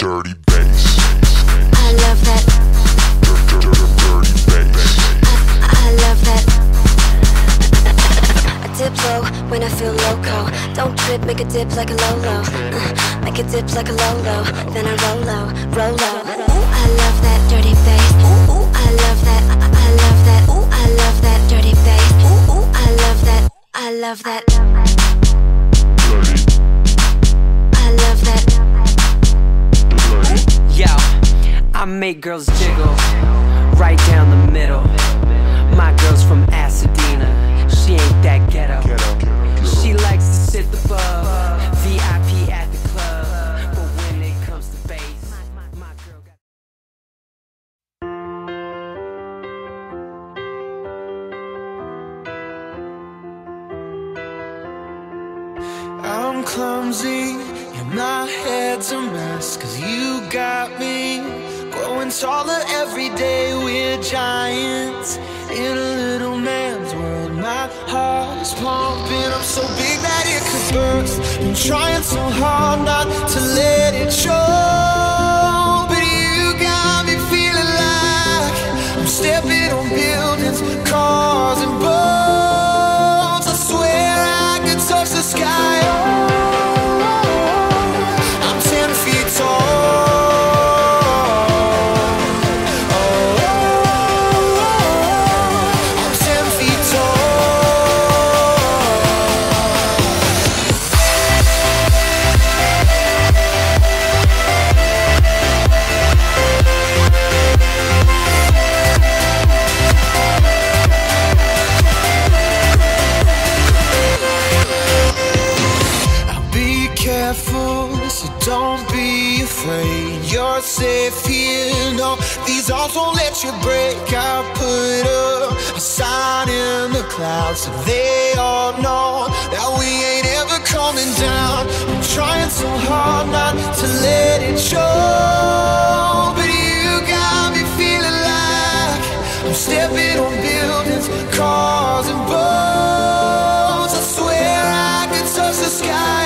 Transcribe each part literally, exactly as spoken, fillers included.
dirty bass. I love that. Dirty bass. I, I love that. I dip low when I feel loco. Don't trip, make a dip like a Lolo. Uh, make a dip like a Lolo. Then I roll low, roll low. Ooh, I love that dirty bass. Ooh, ooh, I love that. I, I love that. Ooh, I love that dirty bass. Ooh, ooh, I love that. I love that. I love that. Yo, I make girls jiggle right down the middle. My girl's from Pasadena, she ain't that ghetto. She likes to sit above, V I P at the club. But when it comes to bass, my girl got I'm clumsy, and my head's a mess, 'cause you got me growing taller every day. We're giants in a little man's world. My heart is pumping, I'm so big that it could burst. I'm trying so hard not to let it show, but you got me feeling like I'm stepping on buildings, cars and boats. I swear I could touch the sky. So don't be afraid, you're safe here. No, these arms won't let you break. I put up a sign in the clouds so they all know that we ain't ever coming down. I'm trying so hard not to let it show, but you got me feeling like I'm stepping on buildings, cars and boats. I swear I could touch the sky.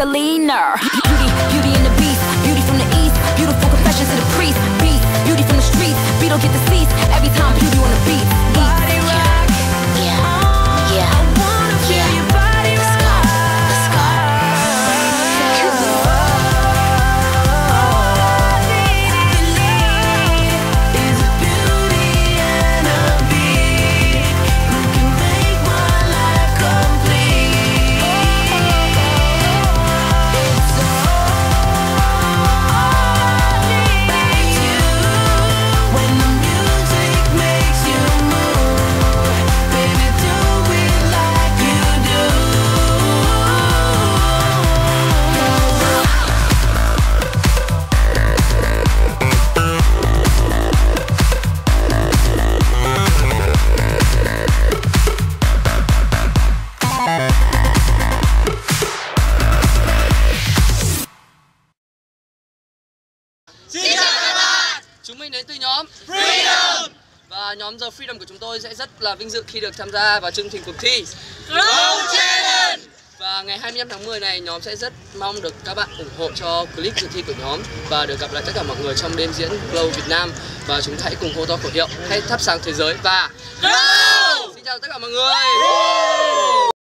leaner. Beauty, beauty and the beast, beauty from the east, beautiful confessions to the priest. Beast, beauty from the streets, beat don't get deceased every time beauty on the beat. Body rock, yeah, yeah, I wanna feel your body rock. Let's go, let's go. Is a beauty and a beat who can make my life complete. It's all about you. When the music makes you move, baby, do it like you do. Xin chào các bạn. Chúng mình đến từ nhóm Freedom. Và nhóm The Freedom của chúng tôi sẽ rất là vinh dự khi được tham gia vào chương trình cuộc thi Glow Challenge. Và ngày hai mươi lăm tháng mười này, nhóm sẽ rất mong được các bạn ủng hộ cho clip dự thi của nhóm và được gặp lại tất cả mọi người trong đêm diễn Glow Việt Nam. Và chúng ta hãy cùng hô to khẩu hiệu hãy thắp sáng thế giới và Glow. Xin chào tất cả mọi người.